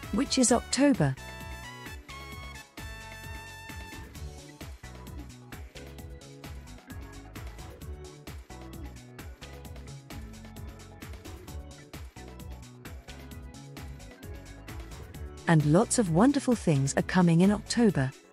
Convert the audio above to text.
which is October. And lots of wonderful things are coming in October.